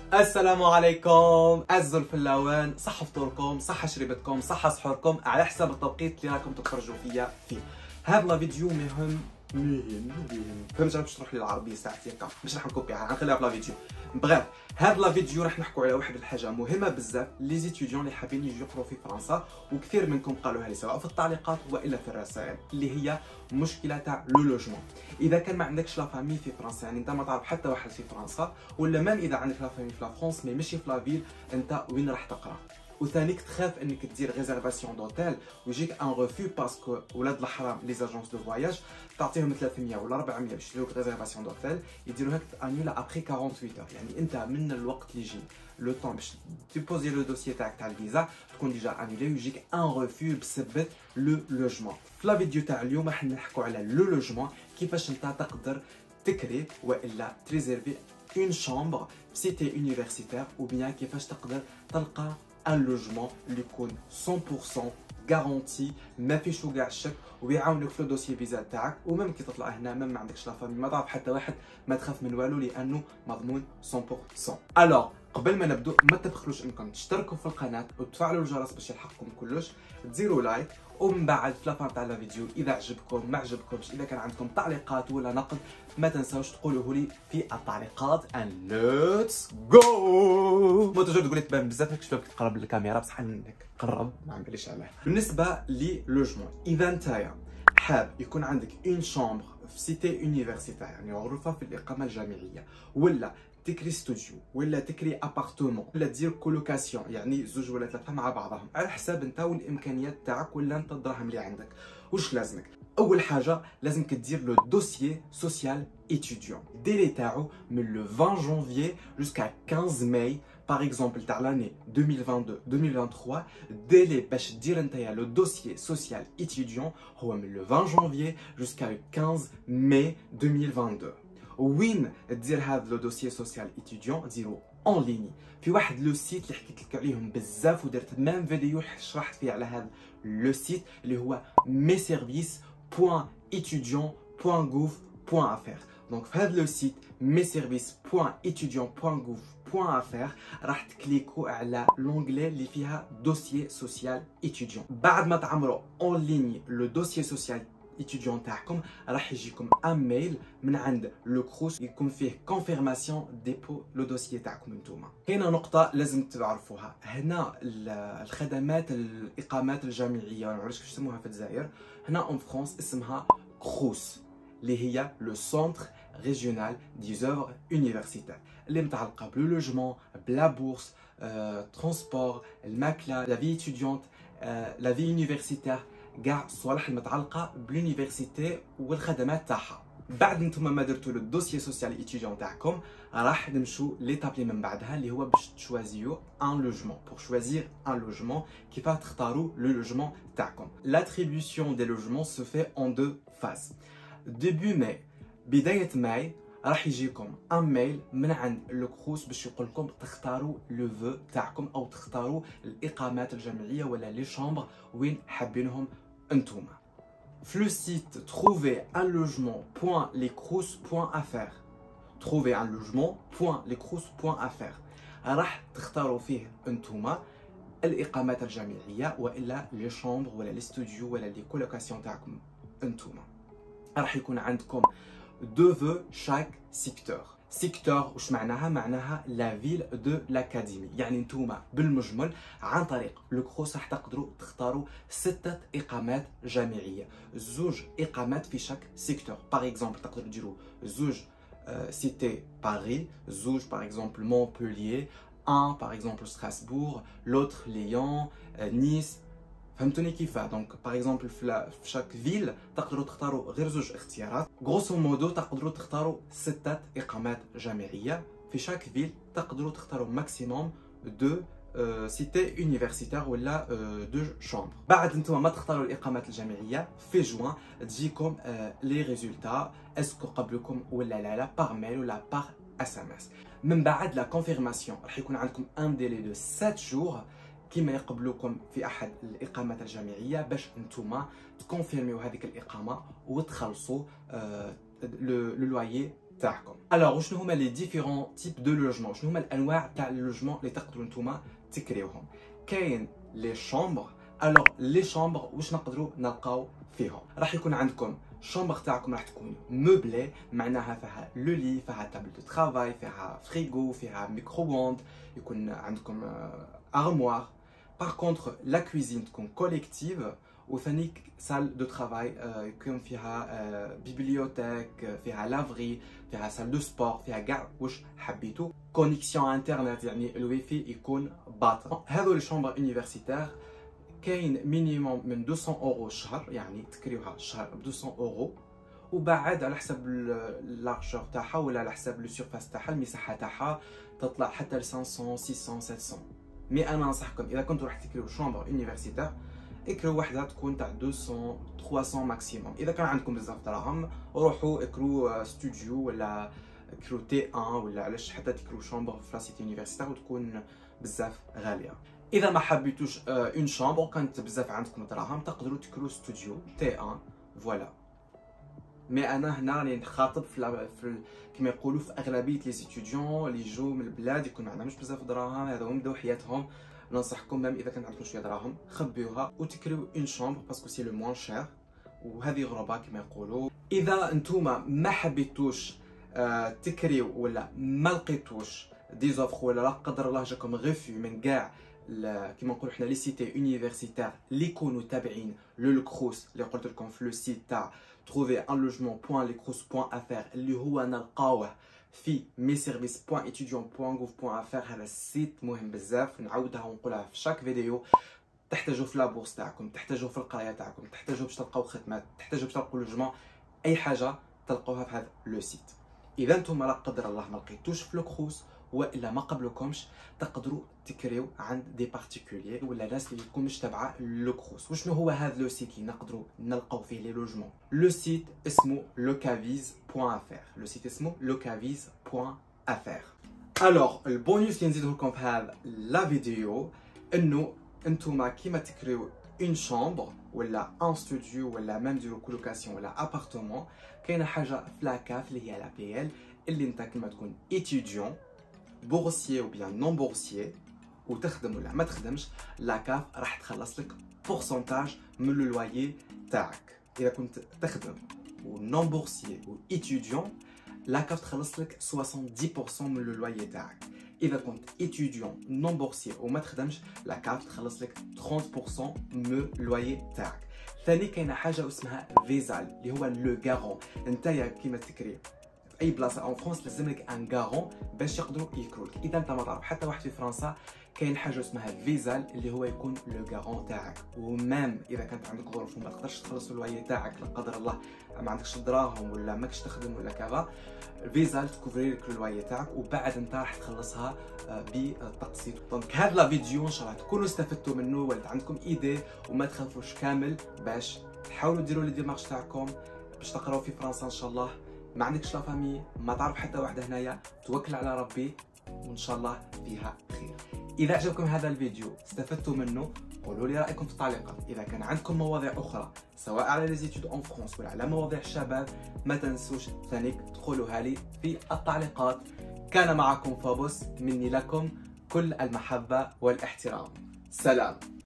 السلام عليكم أعزائي الفلاوان، صحة فطوركم، صحة شريبتكم، صحة سحوركم على حسب التوقيت اللي راكم تتفرجوا فيا فيه. هذا الفيديو مهم فهمت؟ باش تروح لي العربيه ساعتين كاع مش راح نكوبيها، غنخليها في الفيديو. بغيت هذا الفيديو راح نحكوا على واحد الحاجه مهمه بزاف لي زيتيديون اللي حابين يجوا يقراو في فرنسا، وكثير منكم قالوها لي سواء في التعليقات والا في الرسائل، اللي هي مشكله تاع لو لوجمون. اذا كان ما عندكش لا فامي في فرنسا، يعني انت ما تعرف حتى واحد في فرنسا، ولا مام اذا عندك لا فامي في فرنسا مي ماشي في لا فيل، انت وين راح تقرا؟ وثانيك تخاف انك دير ريزيرفاسيون دوتيل ويجيك ان ريفو باسكو ولاد الحرام لي زاجونس دو فواياج تعطيهم 300 ولا 400 باش يديروك ريزيرفاسيون دوتيل، يديروها انيولا ابري 48 اور، يعني انت من الوقت اللي يجي لو طون باش تيبوزي لو دوسيي تاعك تاع الفيزا تكون ديجا انيولي ويجيك ان ريفو بسبب لو لوجمون. في لا فيديو تاع اليوم راح نحكوا على لو لوجمون، كيفاش انت تقدر تكري والا تريزيرفي اون شامبر في سيتي يونيفرسيتير، او بيان كيفاش تقدر تلقى ان لوجمون اللي يكون 100% غارونتي ما فيش كاع الشك، ويعاونك في الدوسيي فيزا تاعك. ومام كي تطلع هنا مام ما عندكش لا فامي ما تعرف حتى واحد، ما تخاف من والو لانه مضمون 100%. الوغ قبل ما نبدو ما تبخلوش انكم تشتركوا في القناه وتفعلوا الجرس باش يلحقكم كلش، ديروا لايك، ومن بعد في لافان تاع الفيديو اذا عجبكم ما عجبكمش، اذا كان عندكم تعليقات ولا نقد ما تنساوش تقولوه لي في التعليقات. and let's go. مو توجور تقول لي تبان بزاف هاك شلون تقرب للكاميرا، بصح انك قرب ما عمليش عليه. بالنسبه لي لوجمون، اذا نتايا حاب يكون عندك اون شامبر في سيتي يونيفرسيتير، يعني غرفه في الاقامه الجامعيه، ولا تكري ستوديو، ولا تكري ابارتمون، ولا دير كولوكاسيون يعني زوج ولا ثلاثه مع بعضهم على حساب انت والامكانيات تاعك ولا انت الدراهم اللي عندك، واش لازمك؟ اول حاجه لازمك دير لو دوسيي سوسيال étudiant. Délai تاعو من le 20 janvier jusqu'à 15 mai par exemple تاع l'année 2022-2023. délai باش دير نتايا لو دوسيي سوسيال étudiant هو من le 20 janvier jusqu'à le 15 mai 2022. وين دير هذا لو دوسيي سوسيال étudiant؟ ديرو اون ليني في واحد لو سيت اللي حكيت لك عليهم بزاف ودرت مام فيديو شرحت فيه على هذا لو سيت اللي هو meservices.etudiant.gouv.fr. دونك في هذا لو سيت meservices.etudiant.gouv.fr راح تكليكو على لونغلي اللي فيها دوسيي سوسيال étudiant. بعد ما تعمروا اون ليني لو دوسيي سوسيال étudiant تاعكم راح يجيكم ان ميل من عند لو كروس يكون فيه كونفيرماسيون ديبو لو دوسيي تاعكم نتوما. هنا نقطه لازم تعرفوها، هنا الخدمات الاقامات الجامعيه ما نعرفش كيفاش يسموها في الجزائر، هنا اون فرانس اسمها كروس اللي هي لو سونتر ريجيونال دي زوفر يونيفرسيتير، اللي متعلقه بلو لوجمون، بلا بورس، ترونسبور، الماكله، لا في اتيديونت، لا في يونيفرسيتير، كاع الصوالح المتعلقه باليونيفرسيتي والخدمات تاعها. بعد نتوما ما درتوا لو دوسيي سوسيال ايتيديون تاعكم راح نمشوا ليتاب اللي من بعدها اللي هو باش تشوازيو ان لوجمون. بور شوازير ان لوجمون كيفاه تختاروا لو لوجمون تاعكم؟ لاتريبيوسيون دي لوجمون سو في اون دو فاز. ديبي ماي بدايه ماي راح يجيكم ان ميل من عند لو كروس باش يقول لكم تختاروا لو فو تاعكم او تختاروا الاقامات الجامعيه ولا لي شامبر وين حابينهم انتوما. في لو سيت trouver un logement.lescrous.fr trouver un logement.lescrous.fr راح تختاروا فيه انتوما الاقامات الجامعيه والا لي شامبر ولا لي ستوديو ولا لي كولوكاسيون تاعكم انتوما. راح يكون عندكم دو فو شاك سيكتور. سيكتور واش معناها؟ معناها لا فيل دو لاكاديمي، يعني نتوما بالمجمل عن طريق لو كروس راح تقدروا تختاروا 6 اقامات جامعيه، زوج اقامات في شاك سيكتور. باغ اكزومبل تقدروا ديروا زوج سيتي باريس، زوج باغ اكزومبل مونبولييه، ان باغ اكزومبل ستراسبور، لوتر ليون، نيس. فهمتوني كيفاه؟ دونك باغ اكزومبل في شاك فيل تقدروا تختاروا غير زوج اختيارات، غروسو مودو تقدروا تختاروا 6 اقامات جامعيه في شاك فيل، تقدروا تختاروا ماكسيموم دو سيتي يونيفرسيتير ولا دو شامبر. بعد نتوما ما تختاروا الاقامات الجامعيه في جوان تجيكم لي ريزولتا اسكو قبلكم ولا لا باغ ميل ولا باغ اس ام اس. من بعد لا كونفيرماسيون راح يكون عندكم ان ديلي دو 7 جور كيما يقبلوكم في احد الاقامات الجامعيه باش نتوما تكونفيرميو هذيك الاقامه وتخلصوا لو لويي تاعكم. الوغ شنو هما لي ديفيرون تيب دو لوجمون، شنو هما الانواع تاع اللوجمون اللي تقدروا نتوما تكريوهم. كاين لي شومبر. الوغ لي شومبر واش نقدروا نلقاو فيهم؟ راح يكون عندكم الشومبر تاعكم راح تكون موبلي، معناها فيها لو لي، فيها تابل دو ترافاي، فيها فريغو، فيها ميكرووند، يكون عندكم ارموار. باغ كونطخ لا كويزين تكون كوليكتيف، وثاني سال دو ترافاي يكون فيها بيبليوتيك، فيها لافري، فيها سال دو سبور، فيها كاع واش حبيتو. كونيكسيون انترنت يعني الويفي يكون باطل. هذو لي شومبر يونيفرسيتير كاين مينيموم من 200 اورو الشهر، يعني تكريوها الشهر ب 200 اورو، وبعد على حسب لارجور تاعها ولا على حسب لو سيرفاس تاعها، المساحه تاعها تطلع حتى ل 500 600 700. مي انا ننصحكم اذا كنتوا راح تكريو شومبر يونيفرسيتير اكرو وحده تكون تاع 200 300 ماكسيموم. اذا كان عندكم بزاف دراهم روحوا اكرو ستوديو ولا اكرو تي 1 ولا علاش حتى تكرو شومبر في لاسيتي يونيفرسيتير وتكون بزاف غاليه. اذا ما حبيتوش اون شامبر كانت بزاف عندكم دراهم تقدروا تكرو ستوديو تي 1 فوالا. مي انا هنا راني نخاطب في كما يقولوا في اغلبيه لي ستوديون اللي يجوا من البلاد يكون ما عندهمش بزاف دراهم، هذا هم بداو حياتهم. ننصحكم ميم اذا كان عندكم شويه دراهم خبيوها وتكريو اون شامبر باسكو سي لو موان شير، وهذه غربه كما يقولوا. اذا نتوما ما حبيتوش تكريو ولا ما لقيتوش دي زوفر ولا لا قدر الله جاكم غيفي من كاع كيما نقولوا حنا لي سيتي يونيفرسيتير اللي يكونوا تابعين لو كروس اللي قلت لكم في لو سيت تاع trouver-un-logement.lecrous.fr اللي هو نلقاوه في meservice.etudiant.gouv.fr. هذا السيت مهم بزاف، نعاودها ونقولها في شاك فيديو. تحتاجوا في لابورس تاعكم، تحتاجوا في القرايه تاعكم، تحتاجوا باش تلقاو خدمات، تحتاجوا باش تلقاو لوجمون، اي حاجه تلقاوها في هذا لو سيت. اذا نتوما لا قدر الله ما لقيتوش في الكروس والا ما قبلكمش تقدروا تكريو عند دي بارتيكولير ولا ناس اللي تكون مش تابعه لو كروس. وشنو هو هذا لو سيت اللي نقدروا نلقاو فيه لي لوجمون؟ لو سيت اسمه locaviz.fr. لو سيت اسمه locaviz.fr. الوغ البونيس اللي نزيدو لكم في هذا لا فيديو انه انتوما كيما تكريو اون شامبر ولا ان ستوديو ولا ميم ديرو كولوكاسيون ولا ابارتمون، كاينه حاجه في لاكاف اللي هي لا بي ال، اللي انت كيما تكون ايتيديون بورسيي او بيان نون بورسيي وتخدم ولا ما تخدمش، لاكاف راح تخلص لك بورسونتاج من لو لوايي تاعك. اذا كنت تخدم ونون بورسيي و ايتيديون لاكاف تخلص لك 70% من لو لوايي تاعك. اذا كنت ايتيديون نون بورسيي وما تخدمش لاكاف تخلص لك 30% من لوايي تاعك. ثاني كاينه حاجه اسمها فيزال اللي هو لو غارون. نتايا كيما تكري في اي بلاصه اون فرونس لازم لك ان غارون باش يقدروا يكروك. اذا انت ما تعرف حتى واحد في فرنسا كاين حاجه اسمها فيزال اللي هو يكون لو غارون تاعك. ومام اذا كانت عندك ظروف وما تقدرش تخلص الوعي تاعك لا قدر الله ما عندكش دراهم ولا ماكش تخدم ولا كذا، فيزال تكوفري لك الوعي تاعك وبعد انت راح تخلصها بالتقسيط. دونك هذا لا فيديو ان شاء الله تكونوا استفدتوا منه ولات عندكم ايدي وما تخافوش كامل باش تحاولوا ديروا لي ديمارش تاعكم باش تقراو في فرنسا ان شاء الله. ما عندكش لا فامي ما تعرف حتى واحده هنايا، توكل على ربي وان شاء الله فيها خير. اذا عجبكم هذا الفيديو استفدتوا منه قولوا لي رايكم في التعليقات. اذا كان عندكم مواضيع اخرى سواء على لي زيتود اون فرونس ولا على مواضيع الشباب ما تنسوش ثانيك تقولوها لي في التعليقات. كان معكم فابوس، مني لكم كل المحبه والاحترام. سلام.